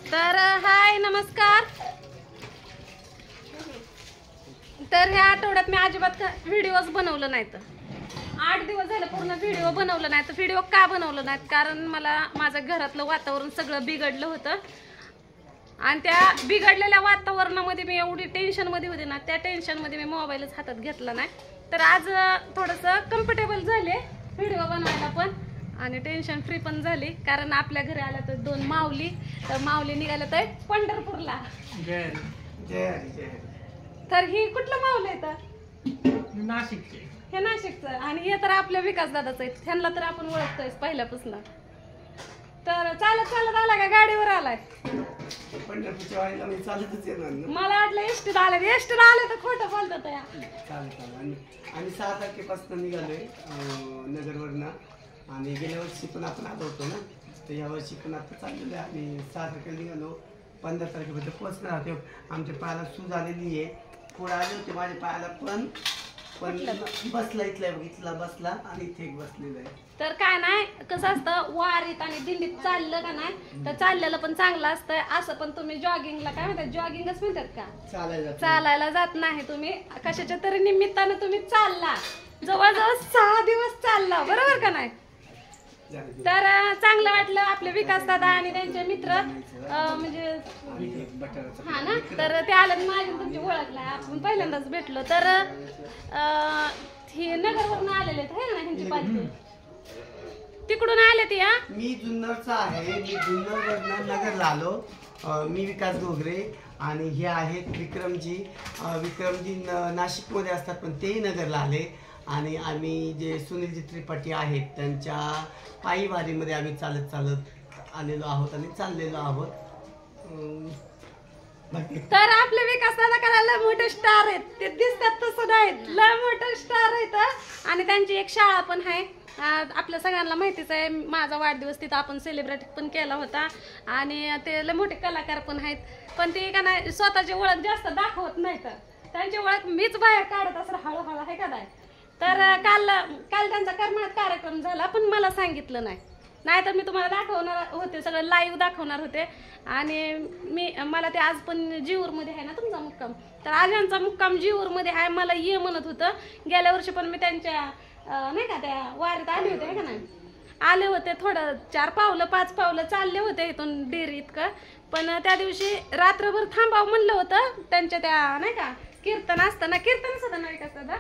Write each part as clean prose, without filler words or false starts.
तर हाय नमस्कार। तर ह्या आठवड्यात मी अजिबात व्हिडिओज बनवलं नाहीत। 8 दिवस झाले पूर्ण व्हिडिओ बनवलं नाही। तर व्हिडिओ का बनवलं नाहीत कारण मला माझं घरातलं वातावरण सगळं बिघडलं होतं आणि त्या बिघडलेल्या वातावरणामध्ये मी एवढी टेन्शन मध्ये होते ना, त्या टेन्शन मध्ये मी मोबाईलच हातात घेतला नाही। तर आज थोडंसं कम्फर्टेबल झाले व्हिडिओ बनवायला पण आणि टेन्शन फ्री पण झाली कारण आपल्या घरी आल्या तर 2 माऊली। तर माऊली निघाल्या तर पंढरपूरला। तर ही कुठलं माऊली आहे तर नाशिकचे, हे नाशिकचं आणि हे तर आपल्या विकास दादाचं आहे। त्यांना तर आपण ओळखतोय पहिल्यापासून। तर चालत चालत आला का गाडीवर आलाय? पंढरपूरच्या वाडीला मी चालतच येणार ना। मला वाटलं एसटीत आले, एसटीत आले तर खोटं बोलतात या। चालेल आणि 6 तारखेपासून निघालोय नगरवरनं आणि गेल्या वर्षी पण आपण आलो होतो ना, तर या वर्षी पण आता चाललेलं आहे। आम्ही 6 तारखेला निघालो, 15 तारखेपर्यंत पोहोचणार आहोत। आमच्या पायाला सूज आलेली आहे, पुढे आले होते माझ्या पायाला पण बसला इथला बसला आणि इथे एक बसलेला आहे। तर काय नाही, कसं असतं वारीत आणि दिंडीत चाललं का नाही तर चाललेलं पण चांगलं असतं। असं पण तुम्ही जॉगिंगला काय म्हणतात, जॉगिंगच म्हणतात का, चालायला जात नाही तुम्ही, कशाच्या तरी निमित्तानं तुम्ही चालला, जवळजवळ 6 दिवस चालला, बरोबर का नाही? तर चांगलं वाटलं। आपले विकास दादा आणि त्यांचे मित्र म्हणजे हा ना, तर ते आलं माझी तुमची ओळखला, आपण पहिल्यांदाच भेटलो। तर हे नगरवरून आलेले आहेत ना ह्यांची पालखी, तिकडून आले ती। मी जुन्नरचा आहे, मी जुन्नरवरनं नगरला आलो। मी विकास घोगरे आणि हे आहेत विक्रमजी। विक्रमजी नाशिकमध्ये असतात पण तेही नगरला आले आणि आम्ही जे सुनीलजी त्रिपाठी आहेत त्यांच्या पायी वारीमध्ये आम्ही चालत आलेलो आहोत आणि चाललेलो आहोत। तर आपले विकास दादा करायला मोठे स्टार आहेत, ते दिसतात तसं नाहीत, लय मोठे स्टार आहेत आणि त्यांची एक शाळा पण आहे। आपल्या सगळ्यांना माहितीच आहे, माझा वाढदिवस तिथं आपण सेलिब्रेट पण केला होता आणि ते लय मोठे कलाकार पण आहेत, पण ते का नाही स्वतःची ओळख जास्त दाखवत नाही, तर त्यांची ओळख मीच बाहेर काढत असं हळूहळू आहे का नाही। तर काल त्यांचा करमाळ्यात कार्यक्रम झाला पण मला सांगितलं नाही तर मी तुम्हाला दाखवणार होते, सगळं लाईव्ह दाखवणार होते। आणि मला ते आज पण जीवूरमध्ये आहे ना तुमचा मुक्काम, तर आज यांचा मुक्काम जीवूरमध्ये आहे। मला ये म्हणत होतं, गेल्या वर्षी पण मी त्यांच्या नाही का त्या वारीत आले होते का नाही, आले होते, थोडं 4 पावलं 5 पावलं चालले होते इथून डेअरी इतकं, पण त्या दिवशी रात्रभर थांबावं म्हणलं होतं त्यांच्या त्या नाही का कीर्तन असताना, कीर्तन सुद्धा नाही का सदा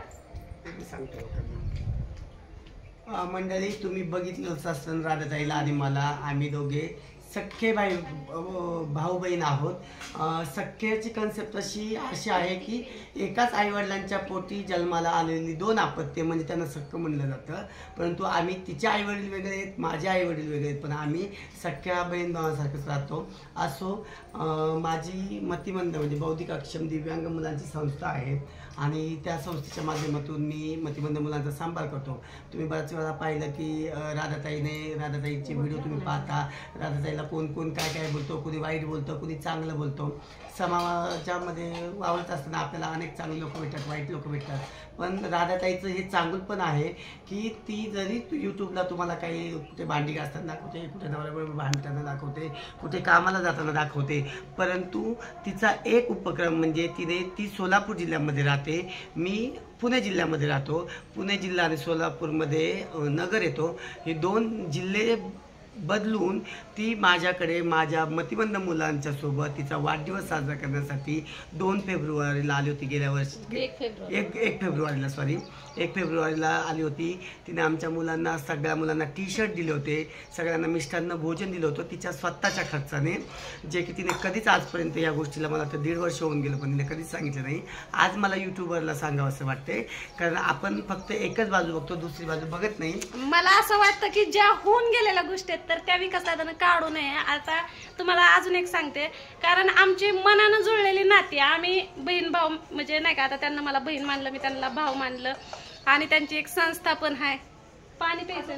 मंडळी तुम्ही बघितलंच असतं राधाताईला आणि मला, आम्ही दोघे सख्खे भाऊ बहीण आहोत। सख्खेची कन्सेप्ट अशी आहे की एकाच आईवडिलांच्या पोटी जन्माला आलेली 2 अपत्ये म्हणजे त्यांना सख्ख म्हणलं जातं, परंतु आम्ही तिचे आईवडील वेगळे आहेत, माझे आईवडील वेगळे आहेत, पण आम्ही सख्ख्या बहीण भावासारखंच राहतो। असो माझी मतिमंद म्हणजे बौद्धिक अक्षम दिव्यांग मुलांची संस्था आहे आणि त्या संस्थेच्या माध्यमातून मी मतिमंद मुलांचा सांभाळ करतो। तुम्ही बऱ्याच वेळा पाहिलं की राधाताईचे व्हिडिओ तुम्ही पाहता, राधाताईला कोण काय बोलतो, कुणी वाईट बोलतो, कुणी चांगलं बोलतो। समाजामध्ये वावरत असताना आपल्याला अनेक चांगले लोक भेटतात, वाईट लोक भेटतात, पण राधाताईचं हे चांगलं पण आहे की ती जरी यूट्यूबला तुम्हाला काही कुठे भांडी घासताना दाखवते, कुठे नवऱ्याबरोबर भांडताना दाखवते, कुठे कामाला जाताना दाखवते, परंतु तिचा एक उपक्रम म्हणजे ती सोलापूर जिल्ह्यामध्ये राहते, मी पुणे जिल्ह्यामध्ये राहतो। पुणे जिल्हा आणि सोलापूरमध्ये नगर येतो, हे 2 जिल्हे बदलून ती माझ्याकडे माझ्या मतिमंद मुलांच्या सोबत तिचा वाढदिवस साजरा करण्यासाठी 2 फेब्रुवारीला आली होती। गेल्या वर्षी 1 फेब्रुवारीला आली होती। तिने आमच्या मुलांना सगळ्या मुलांना टी-शर्ट दिले होते, सगळ्यांना मिष्टान्न भोजन दिलं होतं तिच्या स्वतःच्या खर्चाने, जे की तिने कधीच आजपर्यंत या गोष्टीला, मला तर 1.5 वर्ष होऊन गेलं पण तिने कधीच सांगितलं नाही। आज मला यूट्यूबरला सांगावं असं वाटते कारण आपण फक्त एकच बाजू बघतो, दुसरी बाजू बघत नाही। मला असं वाटतं की ज्या होऊन गेलेल्या गोष्टी आहेत तर त्या विकास दादानं काढू नये। आता तुम्हाला अजून एक सांगते, कारण आमची मनानं जुळलेली नाती, आम्ही बहीण भाऊ म्हणजे नाही का, आता त्यांना मला बहीण मानलं, मी त्यांना भाऊ मानलं आणि त्यांची एक संस्था पण आहे। पाणी प्यायचं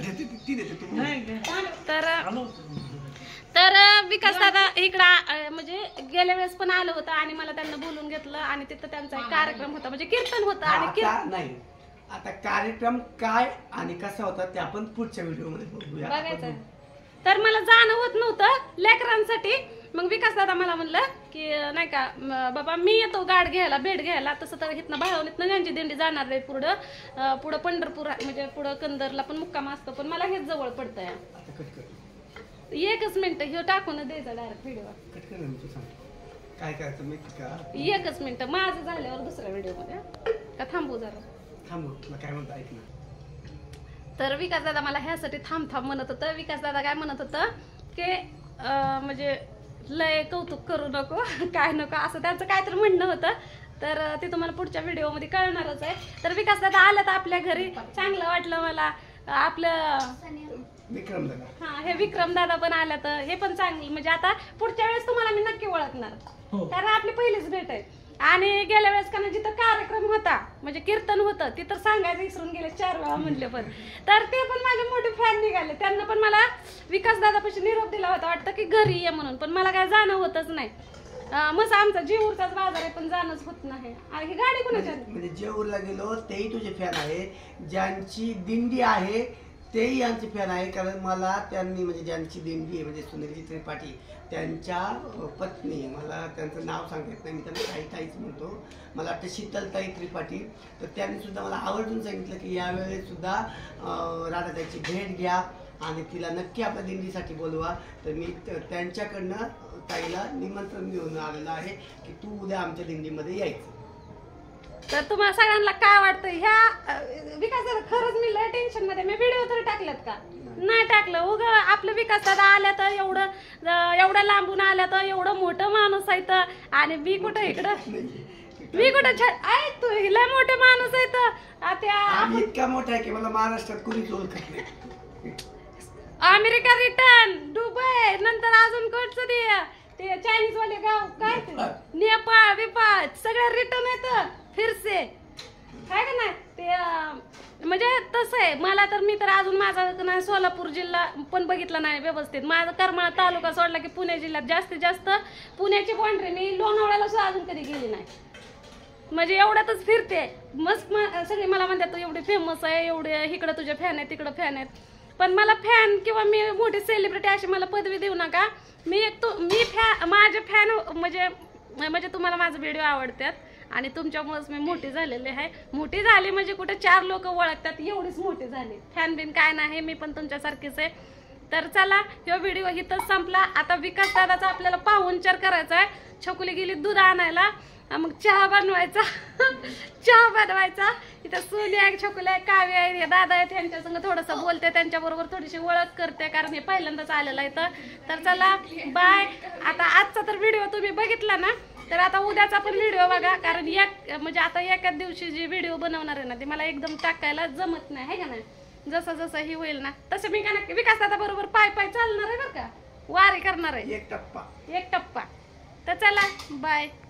ना, तर विकास दादा इकडं म्हणजे गेल्या वेळेस पण आलं होतं आणि मला त्यांना बोलून घेतलं आणि तिथं त्यांचा एक कार्यक्रम होता, म्हणजे कीर्तन होतं आणि नाही आता कार्यक्रम काय आणि कसा होता ते आपण पुढच्या व्हिडिओमध्ये बघूया, बघायचं। तर मला जाणं होत नव्हतं लेकरांसाठी, मग विकास दादा मला म्हणलं की नाही का बाबा मी येतो गाड घ्यायला भेट घ्यायला, तसं तर इथनं बाळवणीतनं ज्यांची दिंडी जाणार आहे पुढं पंढरपूर म्हणजे पुढं कंदरला पण मुक्काम असतो, पण मला हेच जवळ पडतंय. आता कट कर. एकच मिनिट ह्यो टाकून द्यायचा डायरेक्ट व्हिडिओ. कट कर ना, मी तू सांग काय करायचं माहिती का. एकच मिनिट माझं झाल्यावर दुसऱ्या व्हिडिओ मध्ये का थांबू जरा. थांबू, तुला काय म्हणतो ऐक ना. तर विकास दादा मला ह्यासाठी थांब म्हणत होतं. विकास दादा काय म्हणत होतं की म्हणजे लय कौतुक करू नको काय नको असं त्यांचं काहीतरी म्हणणं होतं. तर ते तुम्हाला पुढच्या व्हिडिओमध्ये कळणारच आहे. तर विकास दादा आला तर आपल्या घरी चांगलं वाटलं मला. आपलं विक्रम दादा, हा हे विक्रम दादा पण आला तर हे पण चांगलं म्हणजे आता पुढच्या वेळेस तुम्हाला मी नक्की ओळखणार, कारण आपली पहिलीच भेट आहे. आणि गेल्या वेळेस का जिथं कार्यक्रम होता म्हणजे कीर्तन होतं तिथं सांगायचं विसरून गेले 4 वेळा म्हणले, पण तर ते पण माझे मोठे फॅन निघाले. त्यांना पण मला विकास दादापाशी निरोप दिला होता वाटतं की घरी ये म्हणून, पण मला काय जाणं होतच नाही. मस्त आमचा जेऊरचाच बाजार आहे पण जाणंच होत नाही. ही गाडी कोणाची आहे? म्हणजे जेऊरला गेलो तेही तुझे फॅन आहे, ज्यांची दिंडी आहे तेही यांचे फॅन आहे. कारण मला त्यांनी म्हणजे ज्यांची दिंडी आहे म्हणजे सुनीलजी त्रिपाठी त्यांच्या पत्नी, मला त्यांचं नाव सांगता येत नाही, मी त्यांना ताईच म्हणतो, मला वाटतं शीतलताई त्रिपाठी, तर त्यांनी सुद्धा मला आवर्जून सांगितलं की यावेळेस सुद्धा राधाताईची भेट घ्या आणि तिला नक्की आपल्या दिंडीसाठी बोलवा. तर मी त्यांच्याकडनं ताईला निमंत्रण देऊन आलेलं आहे की तू उद्या आमच्या दिंडीमध्ये यायचं. तर तुम्हाला सगळ्यांना काय वाटतं ह्या विकास दादा खरंच मी लय टेन्शन मध्ये, मी व्हिडिओ तरी टाकलेत का? नाही टाकलं. उग आपलं विकास दादा आल्या तर एवढं लांबून आल्या तर एवढं मोठं माणूस आहे तर, आणि मी कुठं इकडं मी कुठं ऐक तू लय मोठे माणूस आहे तर इतका मोठा आहे की मला महाराष्ट्रात कुणीच ओळखत नाही. अमेरिका रिटर्न, दुबई, नंतर अजून कुठचं ते चायनीज वाले गाव काय ते नेपाळ बिपाळ सगळं रिटर्न येतं फिरसे काय का नाही ते म्हणजे तसं आहे. मला तर मी तर अजून माझा नाही सोलापूर जिल्हा पण बघितला नाही व्यवस्थित. माझा करमाळा तालुका सोडला की पुणे जिल्ह्यात जास्तीत जास्त पुण्याची बाउंड्री, मी लोणावळ्याला सुद्धा अजून कधी गेली नाही. म्हणजे एवढ्यातच फिरते. मस्त सगळे मला म्हणतात तू एवढी फेमस आहे, एवढे इकडं तुझे फॅन आहेत तिकडं फॅन आहेत, पण मला फॅन किंवा मी मोठी सेलिब्रिटी अशी मला पदवी देऊ नका. माझे फॅन म्हणजे तुम्हाला माझे व्हिडिओ आवडतात आणि तुमच्यामुळेच मी मोठी झालेली आहे. मोठी झाली म्हणजे कुठे 4 लोक ओळखतात एवढीच मोठी झाली. फॅन बिन काय नाही, मी पण तुमच्यासारखीच आहे. तर चला हा व्हिडिओ इथंच संपला. आता विकास दादाचा आपल्याला पाहुणचार करायचा आहे. छकुली गेली दूध आणायला, मग चहा बनवायचा इथं सोनी आहे, छकुली आहे, काव्य आहे, दादा आहे, त्यांच्या संग थोडंसं बोलते, त्यांच्याबरोबर थोडीशी ओळख करते कारण हे पहिल्यांदाच आलेलं आहे. तर चला बाय. आता आजचा तर व्हिडिओ तुम्ही बघितला ना, तर आता उद्याचा पण व्हिडिओ बघा, कारण म्हणजे आता एकाच दिवशी जी व्हिडिओ बनवणार आहे ना ती मला एकदम टाकायला जमत नाही, आहे का नाही. जसं जसं ही होईल ना तसं मी का विकास दादा बरोबर पाय चालणार आहे बरं का, वारी करणार आहे, एक टप्पा. तर चला बाय.